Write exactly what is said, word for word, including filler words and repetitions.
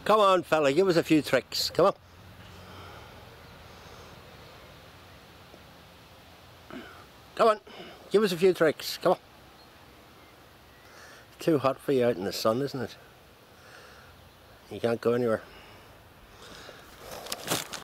Come on, fella, give us a few tricks. Come on. Come on, give us a few tricks. Come on. It's too hot for you out in the sun, isn't it? You can't go anywhere.